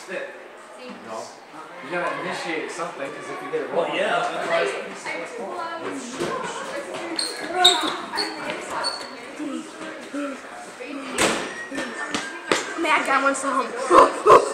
No. You gotta initiate something, because if you get it wrong, well, yeah. Mad guy wants to hump.